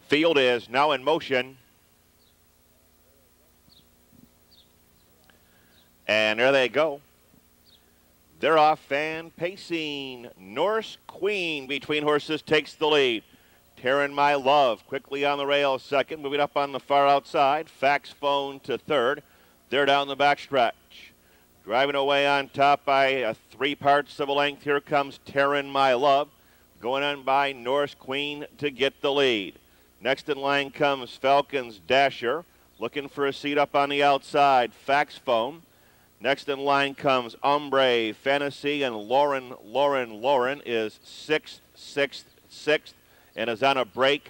Field is now in motion. And there they go. They're off and pacing. Norse Queen between horses takes the lead. Taryn My Love quickly on the rail second, moving up on the far outside. Fax Phone to third. They're down the backstretch. Driving away on top by 3/4 of a length. Here comes Taryn My Love. Going on by Norse Queen to get the lead. Next in line comes Falcon's Dasher. Looking for a seat up on the outside. Fax Phone. Next in line comes Ombre Fantasy, and Lauren is sixth, and is on a break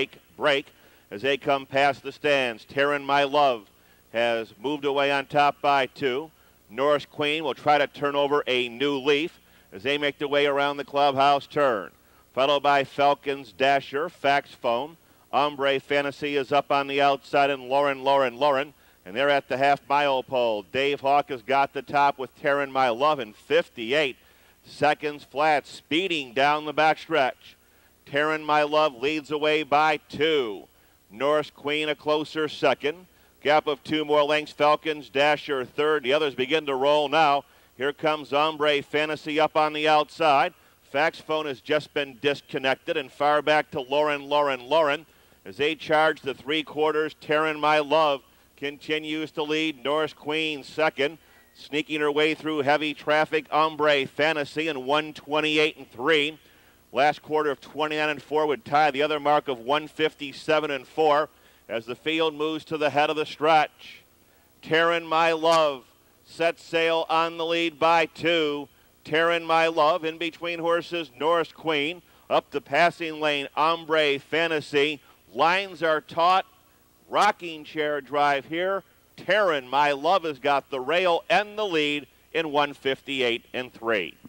as they come past the stands. Taryn My Love has moved away on top by 2. Norse Queen will try to turn over a new leaf as they make their way around the clubhouse turn. Followed by Falcon's Dasher, Fax Phone. Ombre Fantasy is up on the outside, and Lauren. And they're at the half-mile pole. Dave Hawk has got the top with Taryn My Love in 58 seconds flat, speeding down the backstretch. Taryn My Love leads away by 2. Norse Queen a closer second. Gap of 2 more lengths. Falcon's Dasher third. The others begin to roll now. Here comes Ombre Fantasy up on the outside. Fax Phone has just been disconnected, and far back to Lauren. As they charge the 3/4, Taryn My Love continues to lead. Norse Queen second. Sneaking her way through heavy traffic, Ombre Fantasy in 1:28.3. Last quarter of 29.4 would tie the other mark of 1:57.4 as the field moves to the head of the stretch. Taryn My Love sets sail on the lead by 2. Taryn My Love in between horses, Norse Queen. Up the passing lane, Ombre Fantasy. Lines are taut. Rocking chair drive here. Taryn My Love has got the rail and the lead in 1:58.3.